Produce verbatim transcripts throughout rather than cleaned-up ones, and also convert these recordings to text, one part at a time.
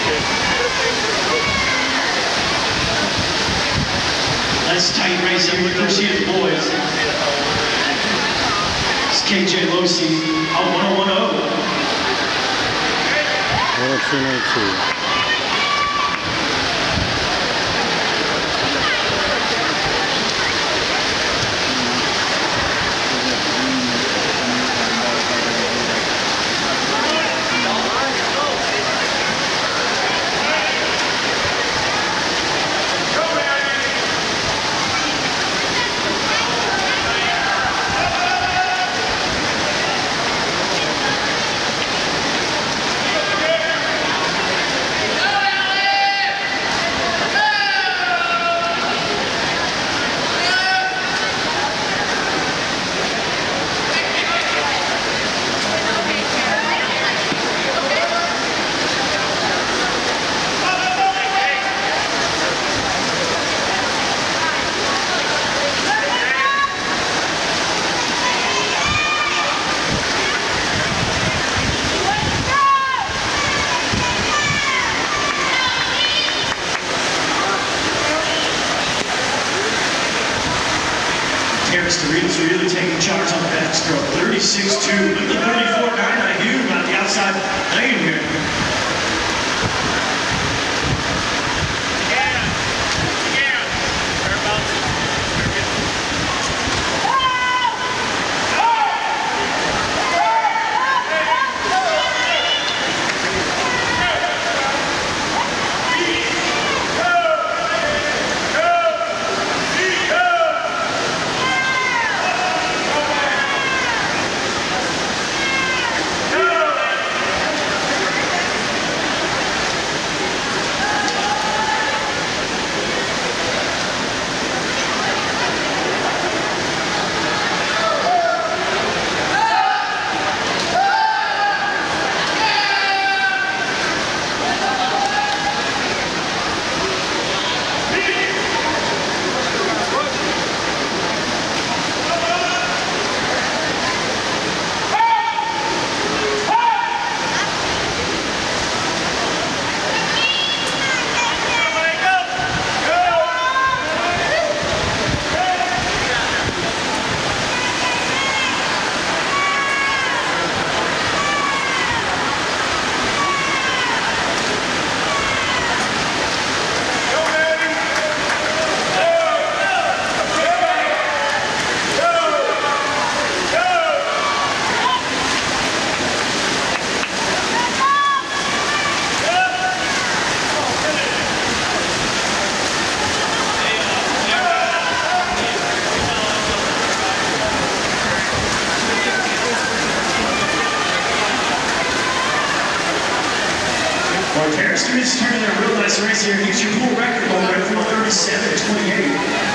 Nice tight race here with those boys. It's K J Losi out one oh one oh. one oh two ninety-two. Doritos really taking charge on the backstroke. thirty-six two with the thirty-four nine. I hear about the outside lane here. Well, Harrison is turning a real nice race here. He's your pool record holder at four thirty-seven twenty-eight.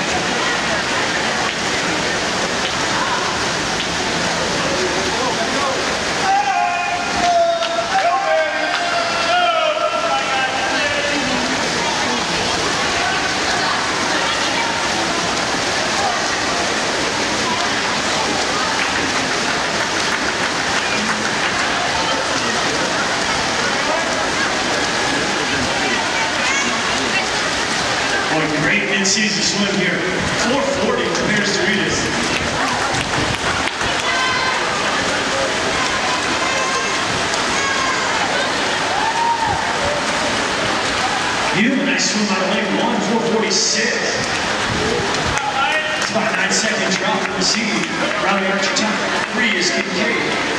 Great mid-season swim here. four forty compares to Doritos. You, nice swim out of lane one, four forty-six. It's about a nine second drop from the seat. Rounding out your time. Three is K K.